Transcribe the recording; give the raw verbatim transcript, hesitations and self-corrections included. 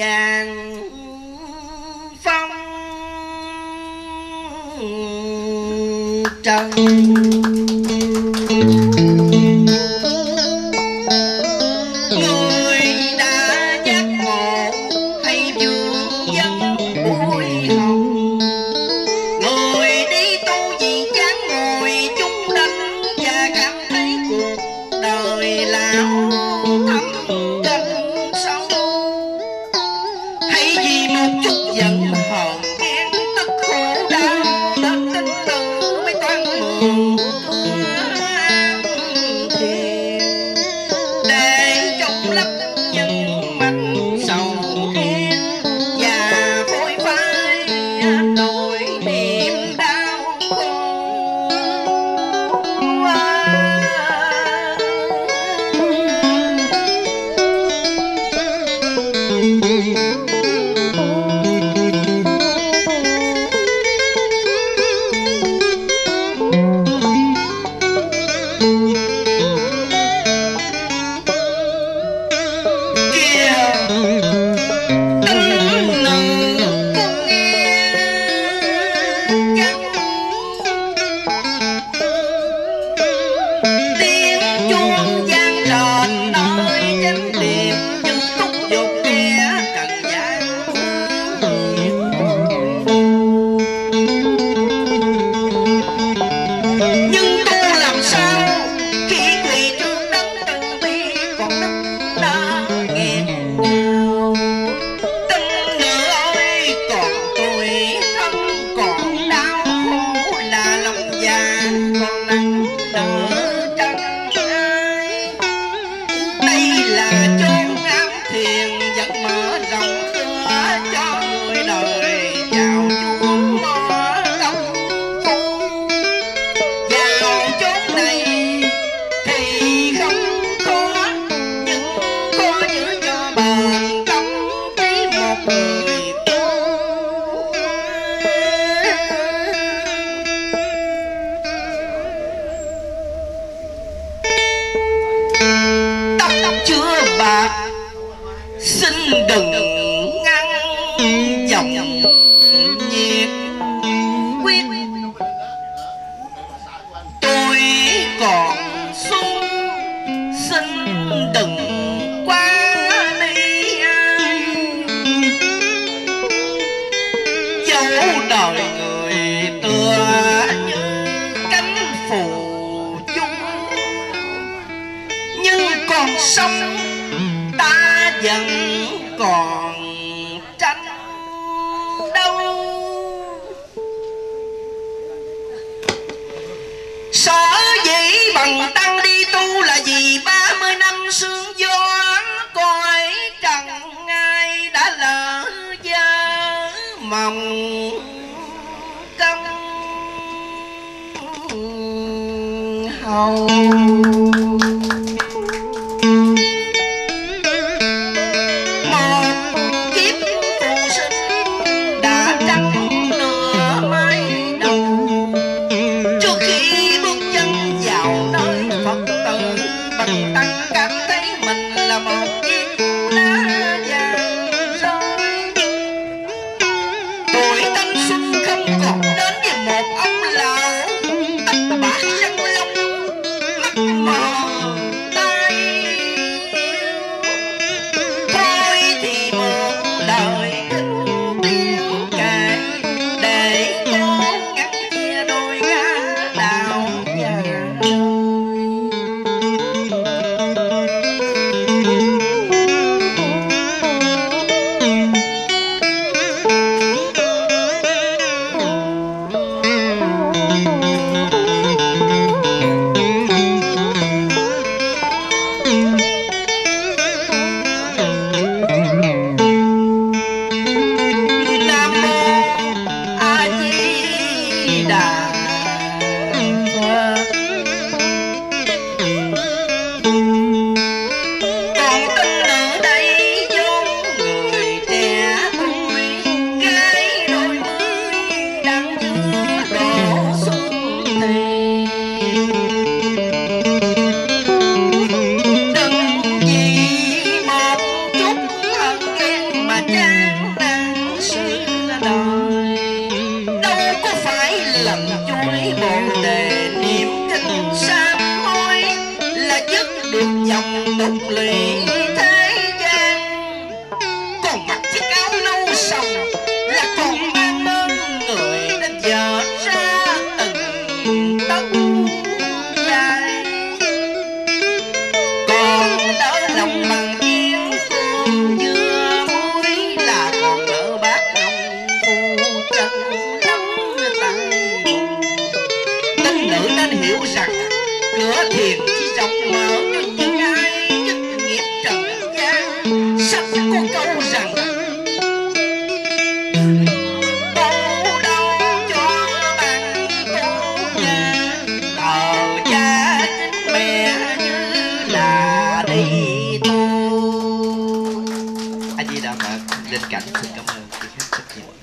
vàng phong trần. Người đã giác ngộ hay dương dân bụi hồng, người đi tu vì chán ngồi chung đánh và cảm thấy cuộc đời lão thâm canh sâu, hay vì một chút giận hờn ghen tức khổ đau nên tin từ mấy toan mường thiền để trong lấp những mảnh sầu ghen và phôi phai nỗi niềm đau khổ. Chưa bạc xin đừng ngăn dòng nhiệt quyết, tôi còn xuân xin đừng qua ly ai, dẫu đời người tựa như cánh phù dung, nhưng còn sống ta vẫn còn tranh đâu. Sở dĩ bằng tăng đi tu là vì ba mươi năm sương gió cõi trần ai đã lỡ dơ mộng công hầu. Tăng cảm thấy mình là một chiếc lá vàng rơi, tuổi thanh xuân không còn đến với một ông lão tóc bạc răng long mắt mờ ngược dòng tục lụy thế gian. Còn mặc chiếc áo nâu sòng là còn mang lên người đã dệt ra từng tấc dài. Còn đỡ lòng bằng chiếc cơm dưa muối là còn đỡ bát nông phu chân lắm tay bùn. Tinh nữ nên hiểu rằng cửa thiền chỉ rộng mở cho những ai dứt nghiệp trần gian. Sách có câu rằng tu đâu cho bằng tu nhà, tờ cha chính mẹ như là đi tu. A Di Đà Phật. Linh Cảnh xin cảm ơn quý khách rất nhiều.